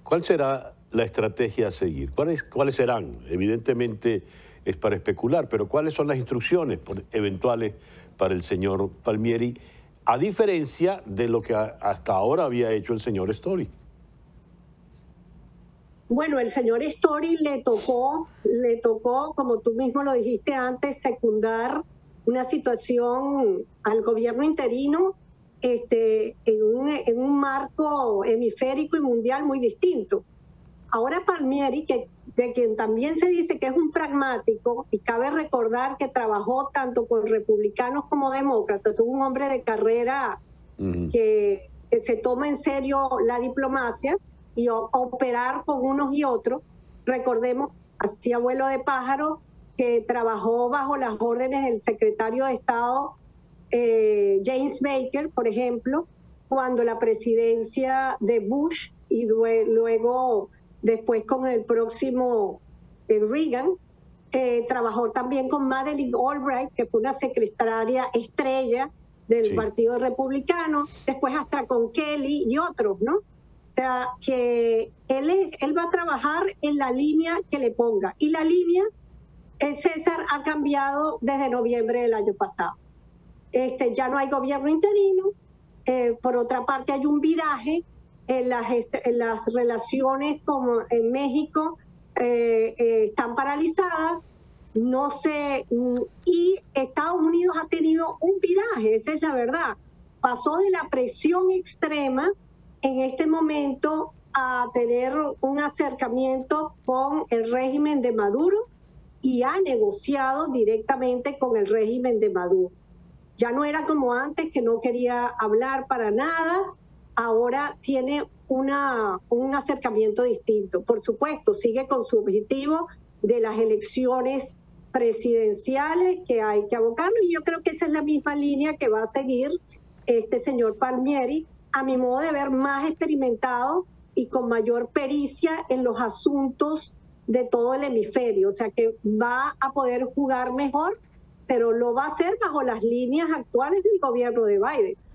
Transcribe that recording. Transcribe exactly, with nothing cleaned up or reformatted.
¿Cuál será la estrategia a seguir? ¿Cuáles, cuáles serán? Evidentemente es para especular, pero ¿cuáles son las instrucciones por- eventuales para el señor Palmieri, a diferencia de lo que a- hasta ahora había hecho el señor Story? Bueno, el señor Story le tocó, le tocó, como tú mismo lo dijiste antes, secundar una situación al gobierno interino este, en, un, en un marco hemisférico y mundial muy distinto. Ahora Palmieri, que, de quien también se dice que es un pragmático, y cabe recordar que trabajó tanto con republicanos como demócratas, es un hombre de carrera Ujú. que, que se toma en serio la diplomacia y o, operar con unos y otros. Recordemos, así abuelo de pájaro, que trabajó bajo las órdenes del secretario de Estado eh, James Baker, por ejemplo, cuando la presidencia de Bush y luego después con el próximo eh, Reagan, eh, trabajó también con Madeleine Albright, que fue una secretaria estrella del Sí. Partido Republicano, después hasta con Kelly y otros, ¿no? O sea, que él, es, él va a trabajar en la línea que le ponga. Y la línea, eh, César, ha cambiado desde noviembre del año pasado. Este, ya no hay gobierno interino. Eh, por otra parte, hay un viraje en las, en las relaciones como en México eh, eh, están paralizadas. No sé, y Estados Unidos ha tenido un viraje, esa es la verdad. Pasó de la presión extrema en este momento a tener un acercamiento con el régimen de Maduro y ha negociado directamente con el régimen de Maduro. Ya no era como antes, que no quería hablar para nada, ahora tiene una, un acercamiento distinto. Por supuesto, sigue con su objetivo de las elecciones presidenciales, que hay que abocarlo, y yo creo que esa es la misma línea que va a seguir este señor Palmieri, a mi modo de ver, más experimentado y con mayor pericia en los asuntos de todo el hemisferio, o sea que va a poder jugar mejor, pero lo va a hacer bajo las líneas actuales del gobierno de Biden.